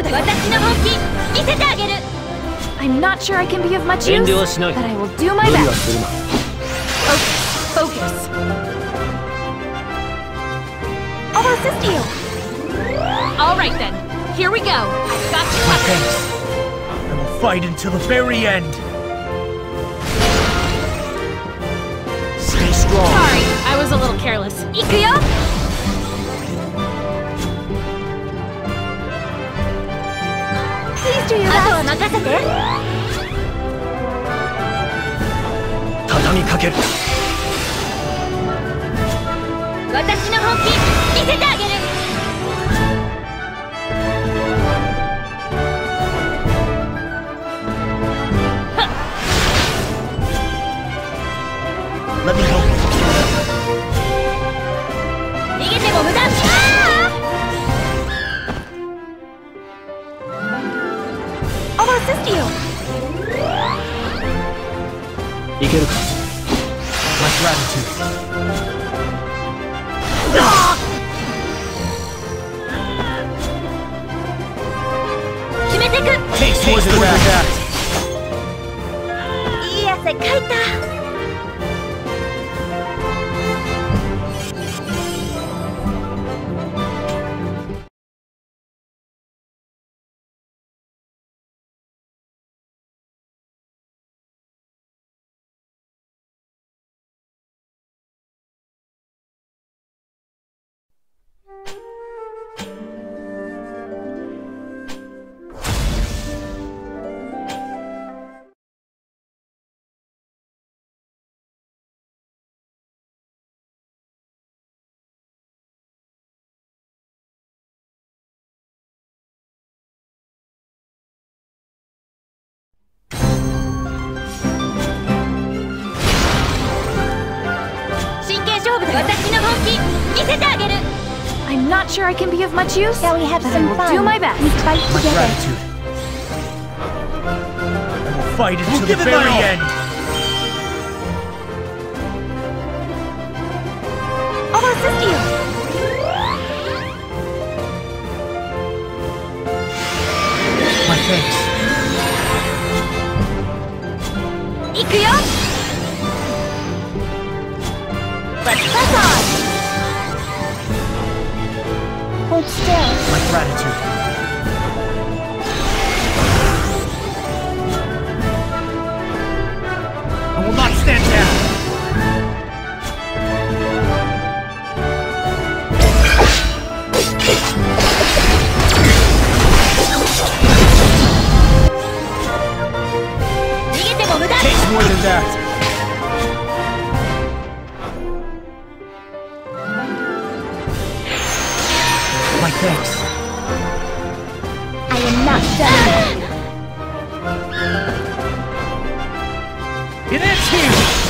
だ。私の本気見せてあげる。 I'm not sure I can be of much use, but I will do my best. Focus. I'll assist you. All right then. Here we go. I've got you covered. Thanks. I will fight until the very end. Stay strong. Sorry, I was a little careless. Ikuyo! Please do your best. あとは任せて。 畳みかける。 私の本気見せてあげる。 Let me help you. 逃げても無駄。I'll assist you. いけるか。My gratitude. 決めてく。 Takes more than that. いい汗かいた。私の本気見せてあげる。 I'm not sure I can be of much use, but I will do my best. We fight My together. gratitude. I will fight until the very end. I'll assist you. My thanks. 行くよ。Let's press on. Hold still. My gratitude. I will not stand down. Takes more than that. My thanks. I am not done. It ends here!